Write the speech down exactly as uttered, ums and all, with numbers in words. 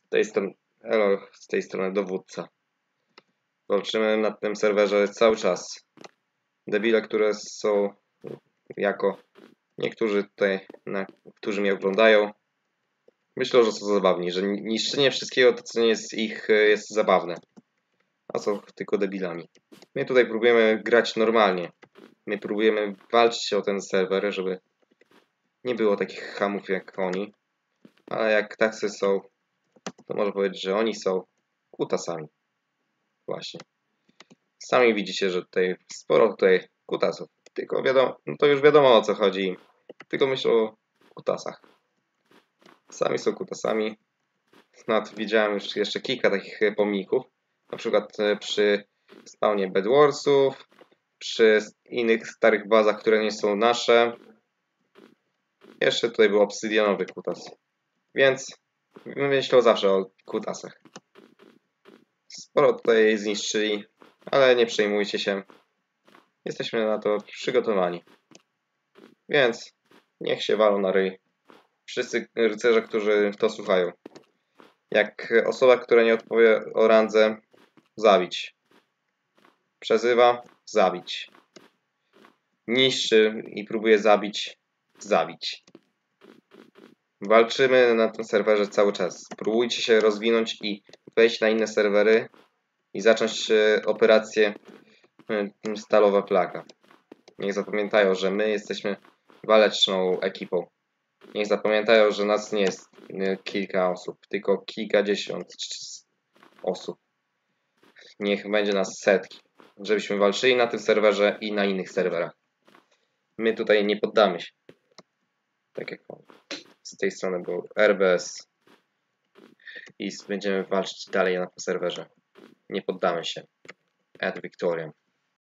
tej strony, hello, z tej strony dowódca. Walczymy na tym serwerze cały czas. Debile, które są jako niektórzy tutaj, na, którzy mnie oglądają, myślą, że są zabawni, że niszczenie wszystkiego, to co nie jest ich, jest zabawne. A są tylko debilami. My tutaj próbujemy grać normalnie. My próbujemy walczyć o ten serwer, żeby nie było takich chamów jak oni. Ale jak tacy są, to można powiedzieć, że oni są kutasami. Właśnie. Sami widzicie, że tutaj sporo tutaj kutasów. Tylko wiadomo, no to już wiadomo o co chodzi. Tylko myślę o kutasach. Sami są kutasami. Nawet widziałem już jeszcze kilka takich pomników. Na przykład przy spawnie Bedwarsów, przy innych starych bazach, które nie są nasze. Jeszcze tutaj był obsydianowy kutas. Więc myślę zawsze o kutasach. Sporo tutaj zniszczyli, ale nie przejmujcie się. Jesteśmy na to przygotowani. Więc niech się walą na ryj. Wszyscy rycerze, którzy to słuchają. Jak osoba, która nie odpowie o randze, zabić. Przezywa, zabić. Niszczy i próbuje zabić, zabić. Walczymy na tym serwerze cały czas. Próbujcie się rozwinąć i wejść na inne serwery i zacząć operację Stalowa Plaga. Niech zapamiętają, że my jesteśmy waleczną ekipą. Niech zapamiętają, że nas nie jest kilka osób, tylko kilkadziesiąt osób. Niech będzie nas setki, żebyśmy walczyli na tym serwerze i na innych serwerach. My tutaj nie poddamy się. Tak jak z tej strony był R B S i będziemy walczyć dalej na tym serwerze. Nie poddamy się. Ad Victoriam.